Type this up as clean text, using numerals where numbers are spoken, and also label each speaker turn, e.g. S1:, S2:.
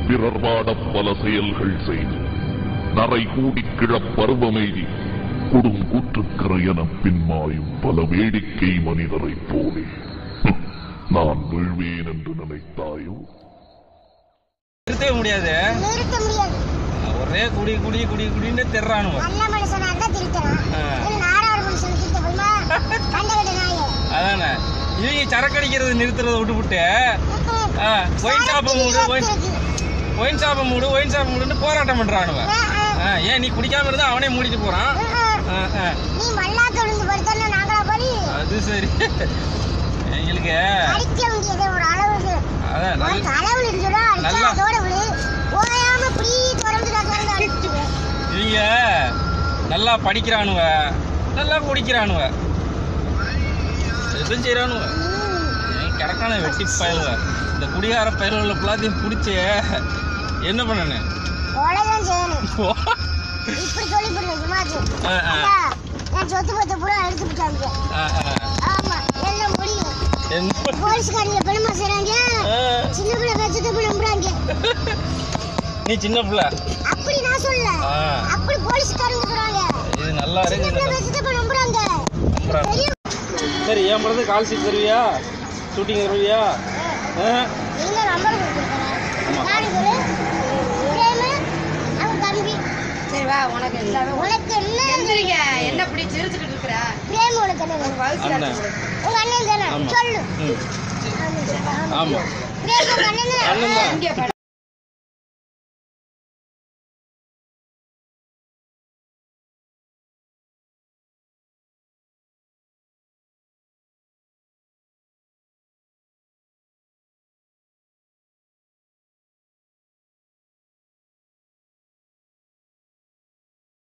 S1: பிறர் வாடப் பல செயல்கள் செய்து நரை கூடி கிழப்பருவமெய்தி கொடுங்கூற்றுக்கரை என பின்மாயும் பல வேடிக்கை மனிதரைப் போலே நான் வீழ்வேன் என்று நினைத்தாயோ?
S2: நிறுத்தவே முடியாது. ஒரே குடி குடி குடி குடின்னு தெர்றானுங்க. அதானே இவங்க சரக்கடிக்கிறது நிறுத்துறத விட்டுவிட்டு ஒயின் ஷாப்பை மூடுன்னு போராட்டம் பண்றானுங்க. ஏன் நீ குடிக்காம இருந்தா அவனே மூடிட்டு போறான். அது சரி. எங்களுக்கு இவங்க நல்லா படிக்கிறானுவ, நல்லா குடிக்கிறானுவ, எதுவும் செய்யறானுவ. கரெக்டான வெட்டி பயலுவ. இந்த குடிகார பயல்களை எல்லாத்தையும் பிடிச்சி என்ன பண்ணனு நீ சின்ன பிள்ளை இது நல்லா இருக்கு. சரி என் பிறகு கால் சீட் தருவியா? ஷூட்டிங் தருவியா?
S3: என்ன அப்படி சிரிச்சுக்கிட்டு இருக்கிற?
S2: ஆமா